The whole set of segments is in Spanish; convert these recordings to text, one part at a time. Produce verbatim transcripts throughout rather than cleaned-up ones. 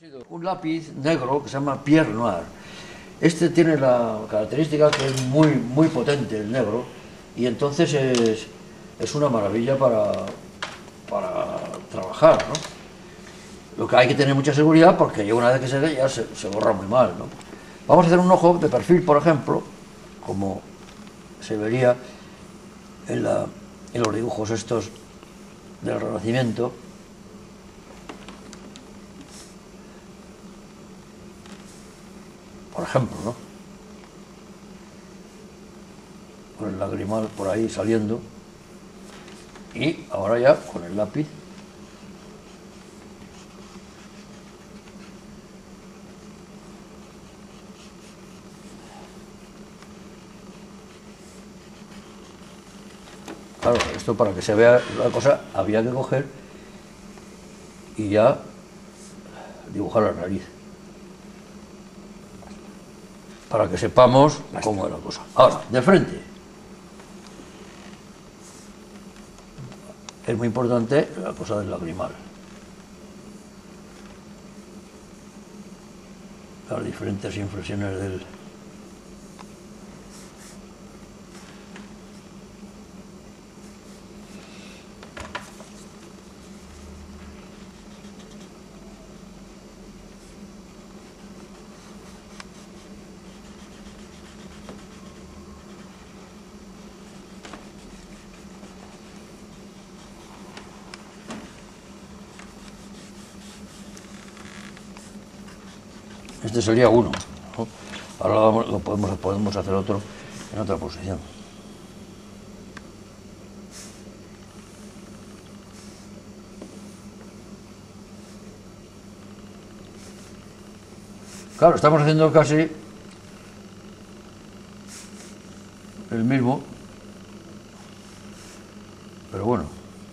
Un lápiz negro que se llama Pierre Noir. Este tiene la característica que es muy, muy potente, el negro, y entonces es, es una maravilla para, para trabajar, ¿no? Lo que hay que tener mucha seguridad porque ya una vez que se ve ya se, se borra muy mal, ¿no? Vamos a hacer un ojo de perfil, por ejemplo, como se vería en, la, en los dibujos estos del Renacimiento. Por ejemplo, ¿no? Con el lagrimal por ahí saliendo. Y ahora ya con el lápiz. Claro, esto para que se vea la cosa había que coger y ya dibujar la nariz. Para que sepamos cómo es la cosa. Ahora, de frente. Es muy importante la cosa del lagrimal. Las diferentes inflexiones del... Este sería uno, ¿no? Ahora vamos, lo podemos, podemos hacer otro en otra posición. Claro, estamos haciendo casi el mismo, pero bueno.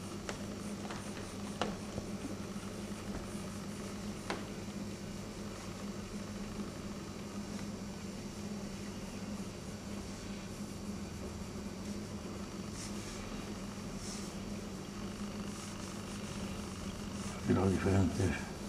Y los diferentes...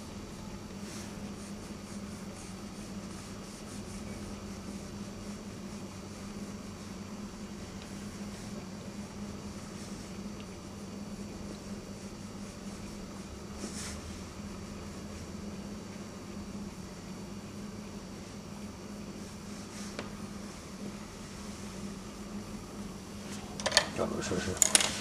Claro, eso es...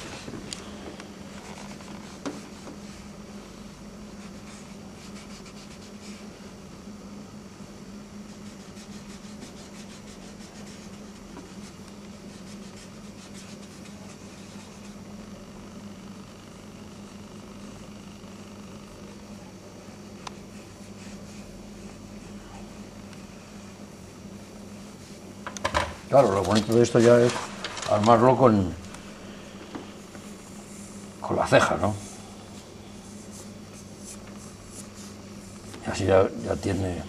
Claro, lo bonito de esto ya es armarlo con, con la ceja, ¿no? Y así ya, ya tiene...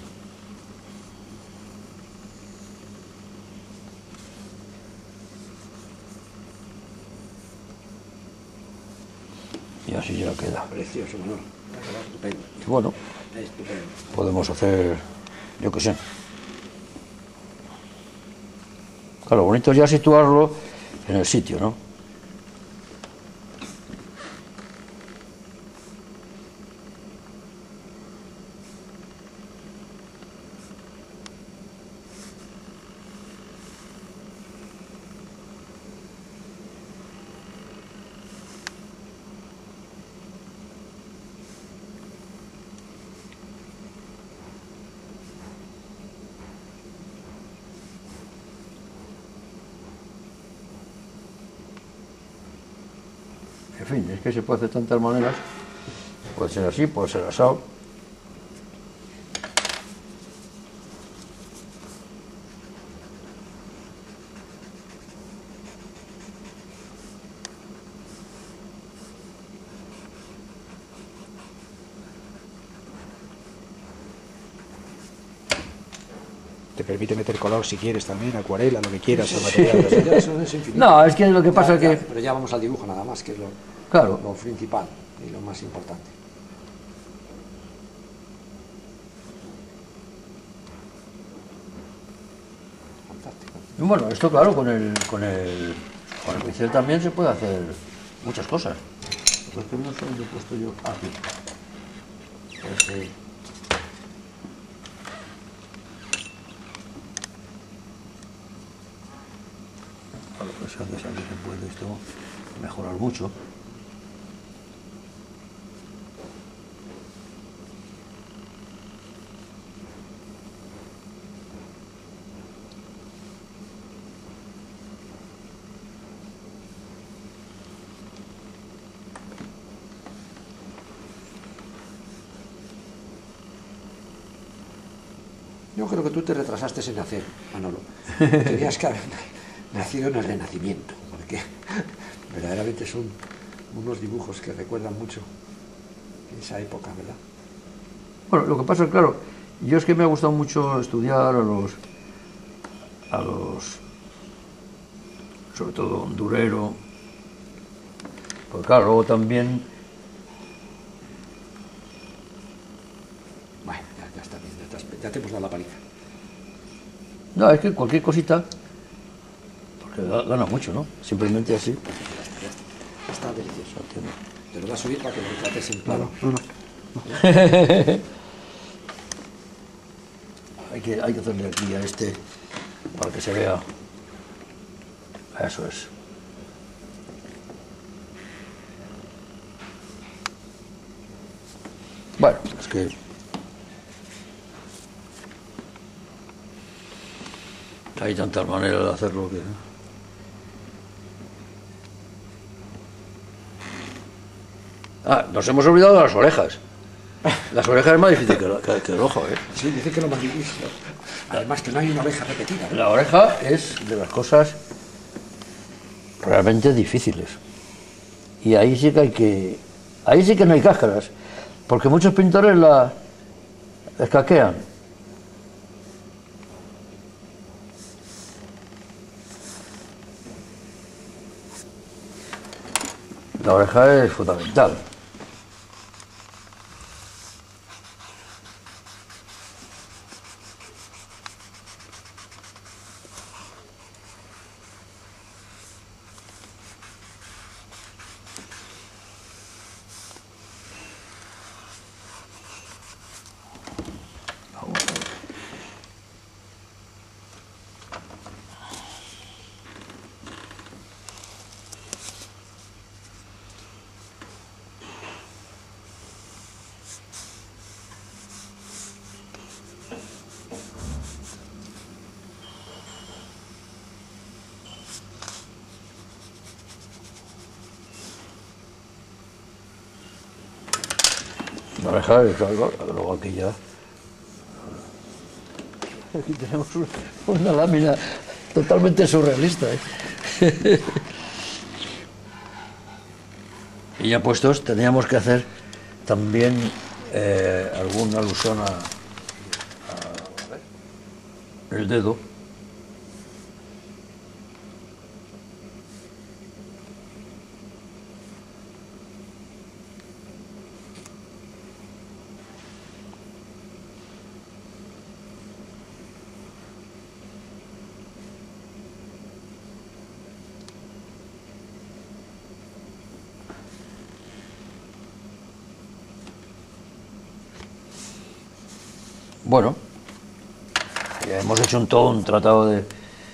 Y así ya queda. Precioso, ¿no? Estupendo. Y bueno, Estupendo. podemos hacer, yo qué sé. Claro, lo bonito es ya situarlo en el sitio, ¿no? En fin, es que se puede hacer de tantas maneras. Puede ser así, puede ser asado. Te permite meter color si quieres también, acuarela, lo que quieras. Sí, o sí, material. sí, ya eso es infinito. No, es que lo que pasa Ya, es ya, que... Pero ya vamos al dibujo nada más, que es lo, Claro. lo principal y lo más importante. Y bueno, esto claro, con el, con el, con el pincel también se puede hacer muchas cosas. Lo que no sé dónde he puesto yo aquí. Ese. Claro, pues aquí se puede esto mejorar mucho. Yo creo que tú te retrasaste en nacer, Manolo. Tenías que haber nacido en el Renacimiento, porque verdaderamente son unos dibujos que recuerdan mucho esa época, ¿verdad? Bueno, lo que pasa es, claro, yo es que me ha gustado mucho estudiar a los, a los, sobre todo Durero, porque claro, luego también, Bueno, ya, ya está bien, ya, te has- ya te hemos dado la paliza. no, es que cualquier cosita, porque ga- gana mucho, ¿no? Simplemente así. Está delicioso. Te lo voy a subir para que lo trates en plano. No, no. Hay que, hay que hacerle aquí a este para que se vea. Eso es. Bueno, es que hay tantas maneras de hacerlo que... Ah, nos hemos olvidado de las orejas. Las orejas es más difícil que, la- que- que el ojo, ¿eh? Sí, dice que lo más difícil. Además que no hay una oreja repetida, ¿no? La oreja es de las cosas realmente difíciles. Y ahí sí que hay que... Ahí sí que no hay cáscaras. Porque muchos pintores la escaquean. La oreja es fundamental. La oreja es algo, luego aquí ya... Aquí tenemos una lámina totalmente surrealista, ¿eh? Y ya puestos, teníamos que hacer también eh, alguna alusión a, a el dedo. Bueno, ya hemos hecho un todo un tratado de...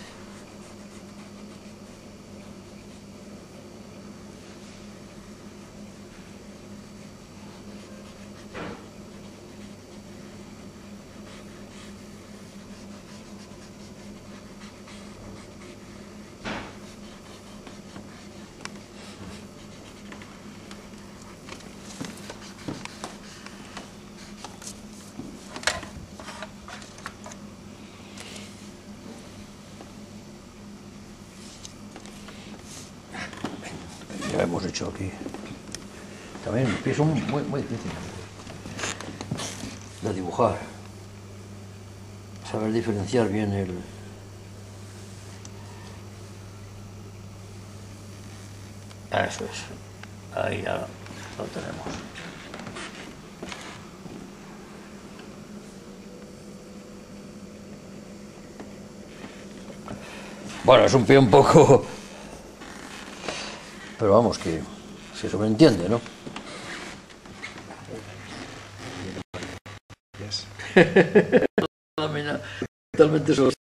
Ya hemos hecho aquí. También los pies son muy, muy difíciles de dibujar. Saber diferenciar bien el... Eso es. Ahí ya lo tenemos. Bueno, es un pie un poco... Pero vamos, que se sobreentiende, ¿no? Yes. La mina totalmente sobre...